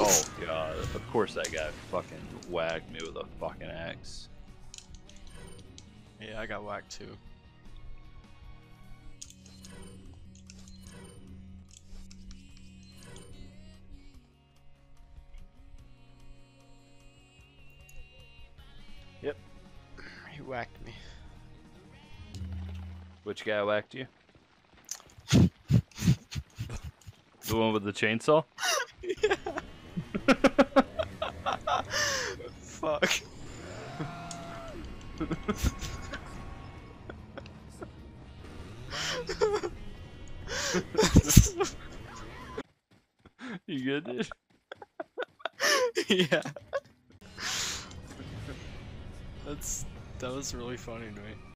Oh god, of course that guy fucking whacked me with a fucking axe. Yeah, I got whacked too. Yep. He whacked me. Which guy whacked you? The one with the chainsaw? Yeah. Fuck. You good, dude? Yeah. That was really funny to me.